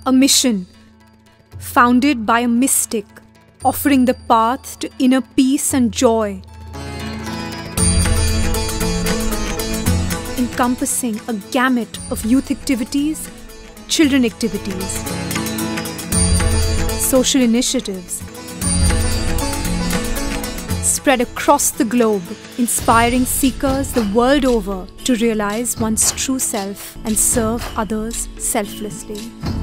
A mission founded by a mystic, offering the path to inner peace and joy. Encompassing a gamut of youth activities, children activities, social initiatives, spread across the globe, inspiring seekers the world over to realize one's true self and serve others selflessly.